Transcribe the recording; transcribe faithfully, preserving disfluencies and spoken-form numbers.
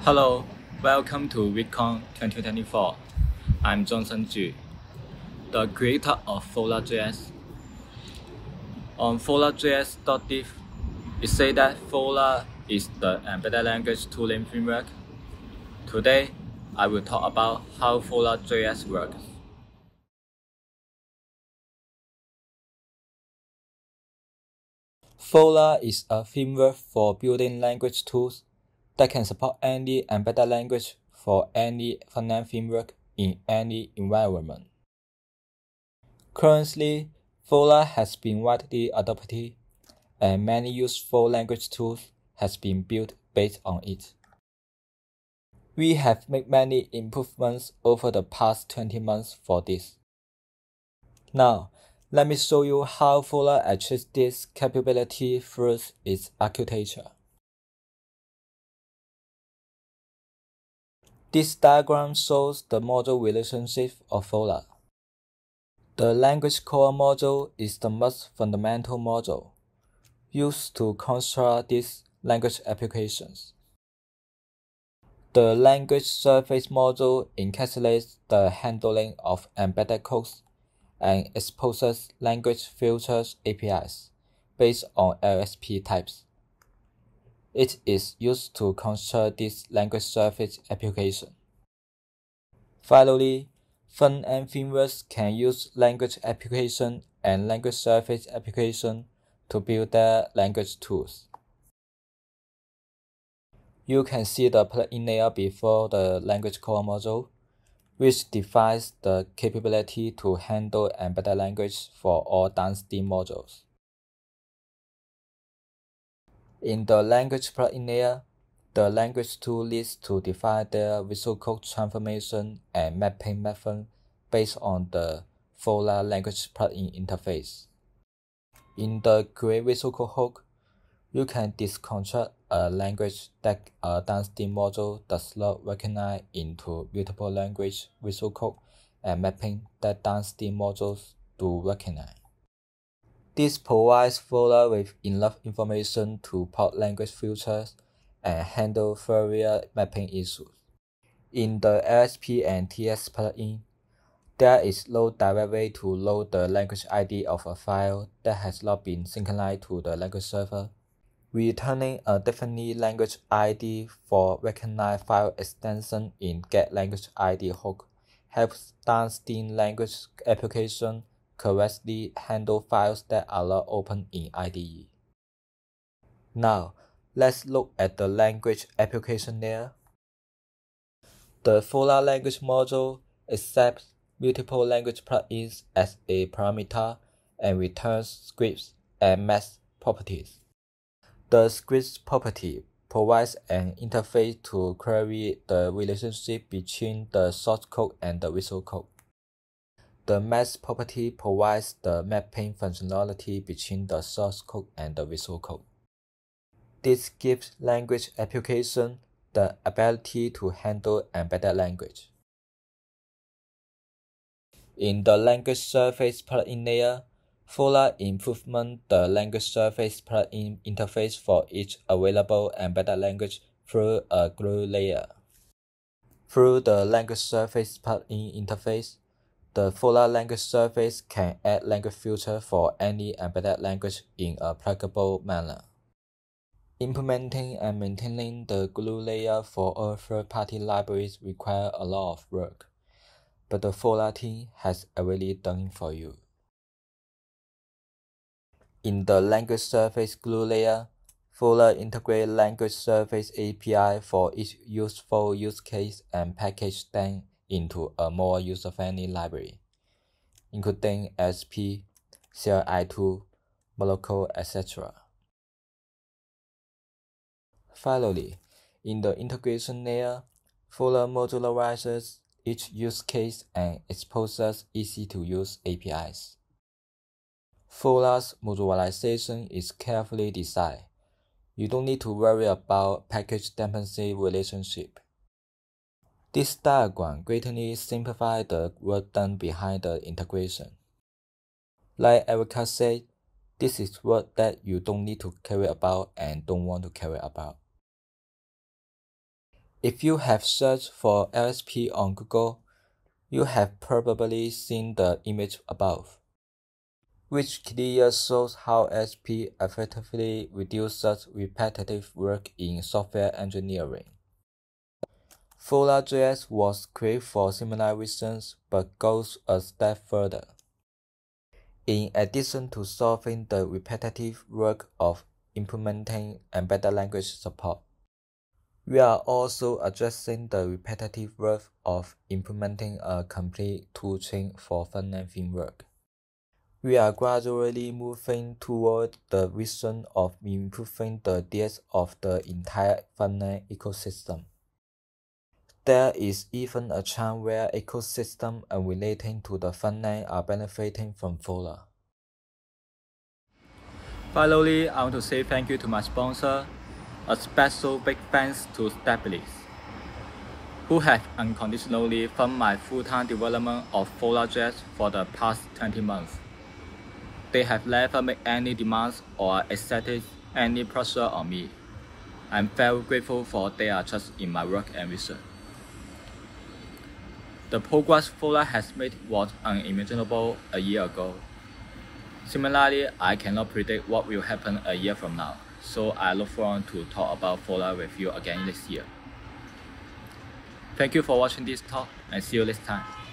Hello, welcome to ViteConf twenty twenty-four. I'm Johnson Ju, the creator of Volar.js. On Volar.js dot div, it says that Volar is the embedded language tooling framework. Today, I will talk about how Volar.js works. Volar is a framework for building language tools that can support any embedded language for any front-end framework in any environment. Currently, Volar has been widely adopted, and many useful language tools has been built based on it. We have made many improvements over the past twenty months for this. Now, let me show you how Volar achieves this capability through its architecture. This diagram shows the module relationship of Volar. The language core module is the most fundamental module, used to construct these language applications. The language surface module encapsulates the handling of embedded codes and exposes language filters A P Is based on L S P types. It is used to construct this language surface application. Finally, front-end frameworks can use language application and language surface application to build their language tools. You can see the plugin layer before the language core module, which defines the capability to handle embedded language for all downstream modules. In the language plugin layer, the language tool needs to define their visual code transformation and mapping method based on the Volar language plugin interface. In the create visual code hook, you can disconstruct a language that a downstream module does not recognize into mutable language visual code and mapping that downstream modules do recognize. This provides Volar with enough information to port language filters and handle various mapping issues. In the L S P and T S plugin, there is no direct way to load the language I D of a file that has not been synchronized to the language server. Returning a definite language I D for recognized file extension in getLanguageID hook helps downstream language application correctly handle files that are not open in I D E. Now, let's look at the language application layer. The Volar language module accepts multiple language plugins as a parameter and returns scripts and math properties. The scripts property provides an interface to query the relationship between the source code and the visual code. The math property provides the mapping functionality between the source code and the visual code. This gives language application the ability to handle embedded language. In the language surface plugin layer, Volar improvement the language surface plugin interface for each available embedded language through a glue layer. Through the language surface plugin interface, the Volar language surface can add language filter for any embedded language in a pluggable manner. Implementing and maintaining the glue layer for all third-party libraries requires a lot of work, but the Volar team has already done it for you. In the language surface glue layer, Volar integrates language surface A P I for each useful use case and package them into a more user-friendly library, including L S P, C L I two, Monaco, et cetera. Finally, in the integration layer, Volar modularizes each use case and exposes easy-to-use A P Is. Volar's modularization is carefully designed. You don't need to worry about package dependency relationship. This diagram greatly simplifies the work done behind the integration. Like Erica said, this is work that you don't need to care about and don't want to care about. If you have searched for L S P on Google, you have probably seen the image above, which clearly shows how L S P effectively reduces repetitive work in software engineering. Volar.js was created for similar reasons, but goes a step further. In addition to solving the repetitive work of implementing embedded language support, we are also addressing the repetitive work of implementing a complete toolchain for front-end framework. We are gradually moving toward the vision of improving the D S of the entire front-end ecosystem. There is even a chance where ecosystems unrelated to the front-end are benefiting from Volar. Finally, I want to say thank you to my sponsor. A special big thanks to Stabilis, who have unconditionally funded my full-time development of Volar.js for the past twenty months. They have never made any demands or exerted any pressure on me. I'm very grateful for their trust in my work and vision. The progress Volar has made was unimaginable a year ago. Similarly, I cannot predict what will happen a year from now, so I look forward to talk about Volar with you again this year. Thank you for watching this talk, and see you next time.